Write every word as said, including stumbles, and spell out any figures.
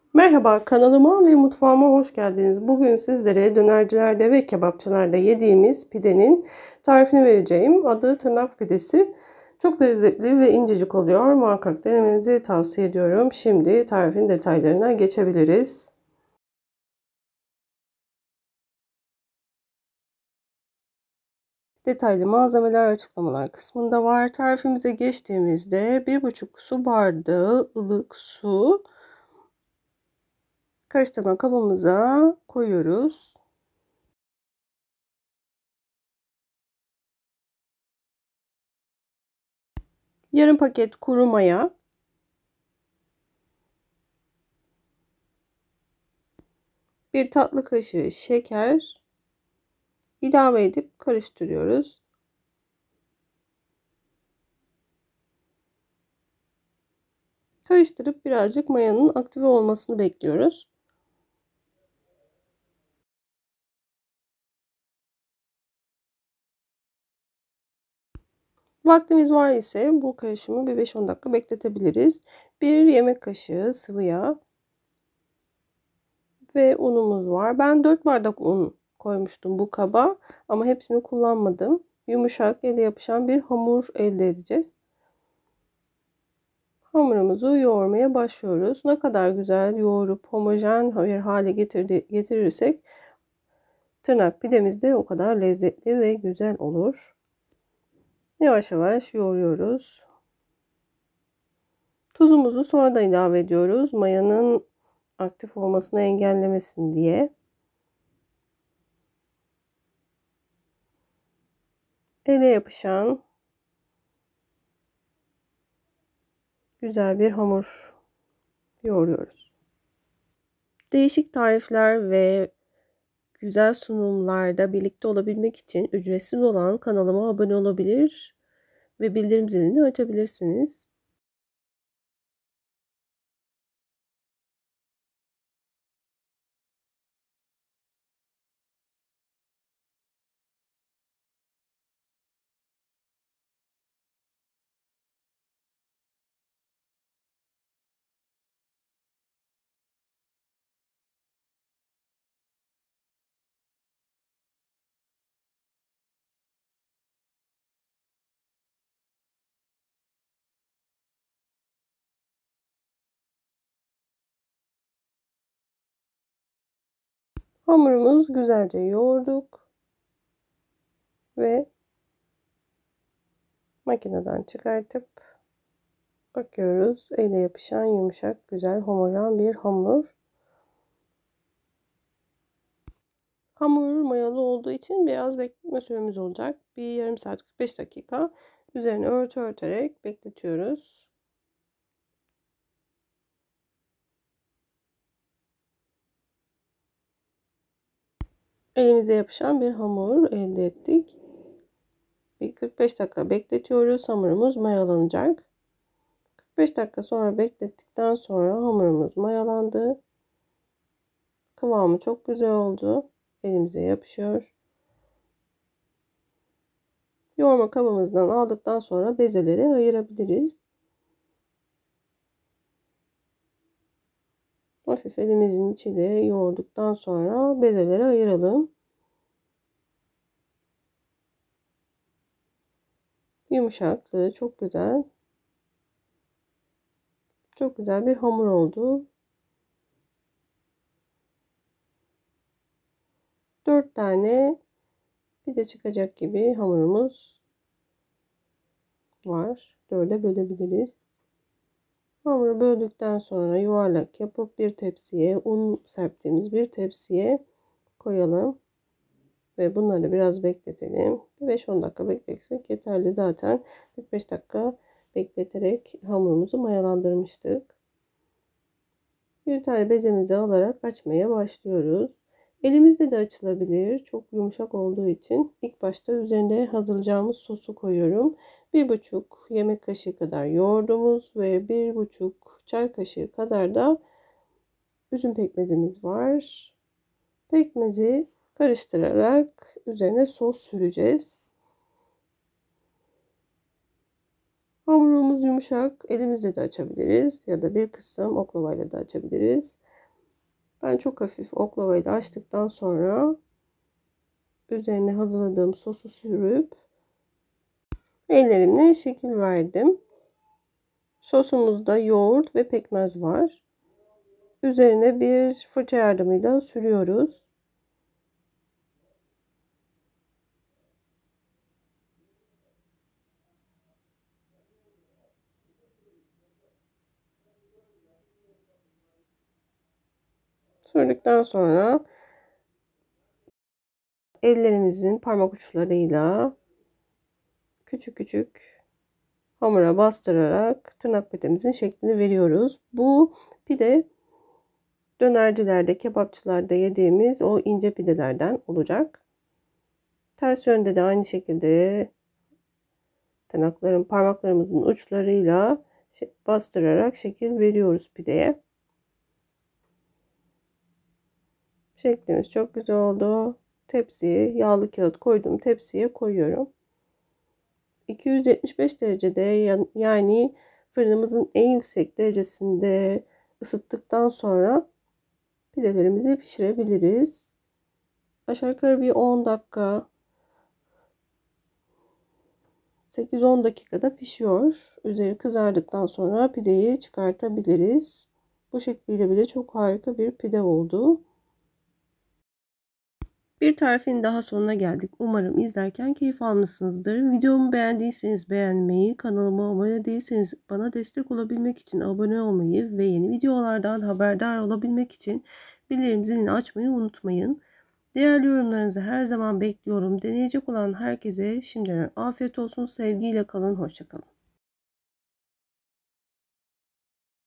Merhaba, kanalıma ve mutfağıma hoş geldiniz. Bugün sizlere dönercilerde ve kebapçılarda yediğimiz pidenin tarifini vereceğim. Adı tırnak pidesi. Çok lezzetli ve incecik oluyor. Muhakkak denemenizi tavsiye ediyorum. Şimdi tarifin detaylarına geçebiliriz. Detaylı malzemeler açıklamalar kısmında var. Tarifimize geçtiğimizde bir buçuk su bardağı ılık su karıştırma kabımıza koyuyoruz. Yarım paket kuru maya, bir tatlı kaşığı şeker ilave edip karıştırıyoruz. Karıştırıp birazcık mayanın aktive olmasını bekliyoruz. Vaktimiz var ise bu karışımı bir beş on dakika bekletebiliriz. Bir yemek kaşığı sıvı yağ ve unumuz var. Ben dört bardak un koymuştum bu kaba ama hepsini kullanmadım. Yumuşak, ele yapışan bir hamur elde edeceğiz. Hamurumuzu yoğurmaya başlıyoruz. Ne kadar güzel yoğurup homojen bir hale getirdi, getirirsek tırnak pidemiz de o kadar lezzetli ve güzel olur. Yavaş yavaş yoğuruyoruz. Tuzumuzu sonradan ilave ediyoruz. Mayanın aktif olmasını engellemesin diye. Ele yapışan güzel bir hamur yoğuruyoruz. Değişik tarifler ve güzel sunumlarda birlikte olabilmek için ücretsiz olan kanalıma abone olabilir ve bildirim zilini açabilirsiniz. Hamurumuz güzelce yoğurduk ve makineden çıkartıp bakıyoruz. Elle yapışan yumuşak, güzel, homojen bir hamur. Hamur mayalı olduğu için biraz bekleme süremiz olacak. Bir yarım saat kırk beş dakika üzerine örtü örterek bekletiyoruz. Elimize yapışan bir hamur elde ettik. Bir kırk beş dakika bekletiyoruz. Hamurumuz mayalanacak. kırk beş dakika sonra beklettikten sonra hamurumuz mayalandı. Kıvamı çok güzel oldu. Elimize yapışıyor. Yoğurma kabımızdan aldıktan sonra bezeleri ayırabiliriz. Hafif elimizin içiyle yoğurduktan sonra bezeleri ayıralım. Yumuşaklığı çok güzel. Çok güzel bir hamur oldu. dört tane pide çıkacak gibi hamurumuz var. dörde bölebiliriz. Hamuru böldükten sonra yuvarlak yapıp bir tepsiye, un serptiğimiz bir tepsiye koyalım. Ve bunları biraz bekletelim. beş on dakika bekletsek yeterli zaten. kırk beş dakika bekleterek hamurumuzu mayalandırmıştık. Bir tane bezemizi alarak açmaya başlıyoruz. Elimizde de açılabilir. Çok yumuşak olduğu için ilk başta üzerine hazırlayacağımız sosu koyuyorum. bir buçuk yemek kaşığı kadar yoğurdumuz ve bir buçuk çay kaşığı kadar da üzüm pekmezimiz var. Pekmezi karıştırarak üzerine sos süreceğiz. Hamurumuz yumuşak. Elimizle de açabiliriz ya da bir kısım oklavayla da açabiliriz. Ben çok hafif oklavayla açtıktan sonra üzerine hazırladığım sosu sürüp ellerimle şekil verdim. Sosumuzda yoğurt ve pekmez var. Üzerine bir fırça yardımıyla sürüyoruz. Sürdükten sonra ellerimizin parmak uçlarıyla küçük küçük hamura bastırarak tırnak pedemizin şeklini veriyoruz. Bu pide dönercilerde, kebapçılarda yediğimiz o ince pidelerden olacak. Ters yönde de aynı şekilde tırnakların parmaklarımızın uçlarıyla bastırarak şekil veriyoruz pideye. Şeklimiz çok güzel oldu. Tepsiye, yağlı kağıt koyduğum tepsiye koyuyorum. iki yüz yetmiş beş derecede, yani fırınımızın en yüksek derecesinde ısıttıktan sonra pidelerimizi pişirebiliriz. Aşağı yukarı bir on dakika, sekiz on dakikada pişiyor. Üzeri kızardıktan sonra pideyi çıkartabiliriz. Bu şekliyle bile çok harika bir pide oldu. Bir tarifin daha sonuna geldik. Umarım izlerken keyif almışsınızdır. Videomu beğendiyseniz beğenmeyi, kanalıma abone değilseniz bana destek olabilmek için abone olmayı ve yeni videolardan haberdar olabilmek için bildirim zilini açmayı unutmayın. Değerli yorumlarınızı her zaman bekliyorum. Deneyecek olan herkese şimdiden afiyet olsun. Sevgiyle kalın. Hoşça kalın.